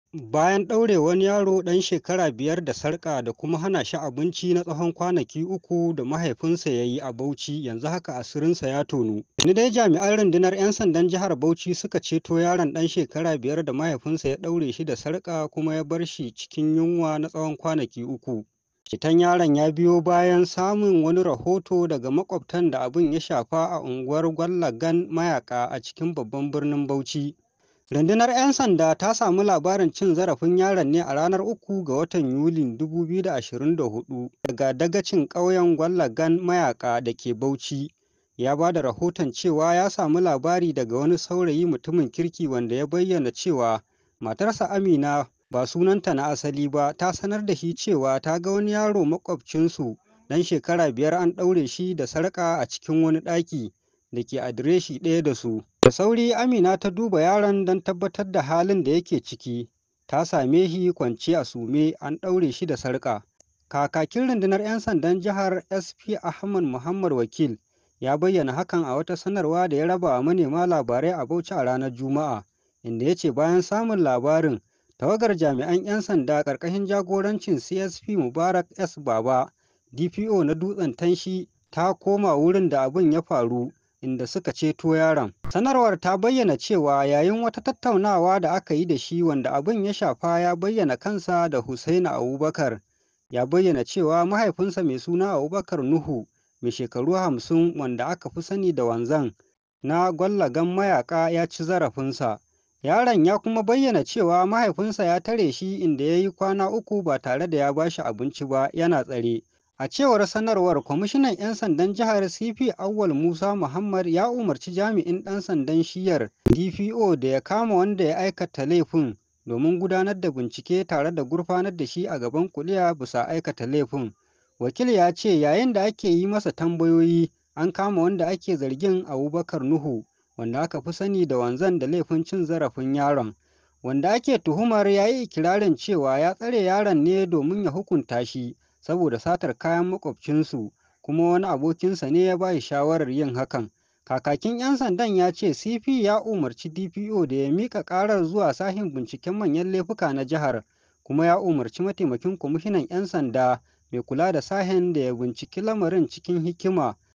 Bayan ɗaure wani yaro ɗan shekara 5 da sarƙa da kuma hana shi abinci na tsawon kwanaki 3 da mahaifinsa ya yi a Bauchi, yanzu haka asirinsa ya tonu. Tuni dai jami'an rundunar 'yan sandan jihar Bauchi suka ceto yaron ɗan shekara 5 da mahaifinsa ya ɗaure shi da sarƙa kuma ya bar shi cikin yunwa na tsawon kwanaki 3. Ceton yaron ya biyo bayan samun wani rahoto daga maƙwabtan da abin ya shafa a unguwar Gwallagan Mayaƙa a cikin babban birnin Bauchi. Rundunar 'yan sanda ta samu labarin cin zarafin yaron ne a ranar 3 ga watan Yulin 2024 daga dagacin ƙauyen Gwallagan Mayaƙa da ke Bauchi. Ya ba da rahoton cewa ya samu labari daga wani saurayi mutumin kirki wanda ya bayyana cewa matarsa Amina, ba sunanta na asali ba, ta sanar da shi cewa ta ga wani yaro maƙwabcinsu ɗan shekara 5 an ɗaure shi da sarƙa a cikin wani ɗaki da ke adireshi ɗaya da su. Da sauri Amina ta duba yaron don tabbatar da halin da yake ciki. Ta same shi kwance a sume, an ɗaure shi da sarƙa. Kakakin rundunar 'yan sandan jihar SP Ahmad Muhammad Wakil ya bayyana hakan a wata sanarwa da ya raba wa manema labarai a Bauchi a ranar Juma'a, inda ya ce bayan samun labarin, tawagar jami'an 'yan sanda ƙarƙashin jagorancin CSP Mubarak S. Baba, DPO na Dutsen Tanshi, ta koma wurin da abin ya faru, inda suka ceto yaron. Sanarwar ta bayyana cewa yayin wata tattaunawa da aka yi da shi, wanda abin ya shafa ya bayyana kansa da Hussaini Abubakar. Ya bayyana cewa mahaifinsa mai suna Abubakar Nuhu, mai shekaru 50, wanda aka fi sani da Wanzan, na Gwallagan Mayaƙa, ya ci zarafinsa. Yaron ya kuma bayyana cewa mahaifinsa ya tare shi inda ya yi kwana 3 ba tare da ya ba shi abinci ba, yana tsare. A cewar sanarwar, kwamishinan 'yan sandan jihar CP Auwal Musa Muhammad ya umarci jami'in ɗan sandan shiyar DPO da ya kama wanda ya aikata laifin domin gudanar da bincike tare da gurfanar da shi a gaban kuliya bisa aikata laifin. Wakil ya ce yayin da ake yi masa tambayoyi, an kama wanda ake zargin, Abubakar Nuhu, wanda aka fi sani da Wanzan, da laifin cin zarafin yaron. Wanda ake tuhumar ya yi ikirarin cewa ya tsare yaron ne domin ya hukunta shi saboda satar kayan maƙwabcinsu, kuma wani abokinsa ne ya ba shi shawarar yin hakan. Kakakin 'yan sandan ya ce CP ya umarci DPO da ya miƙa ƙarar zuwa sashen binciken manyan laifuka na jihar, kuma ya umarci mataimakin kwamishinan 'yan sanda mai kula da sashen da ya binciki lamarin cikin hikima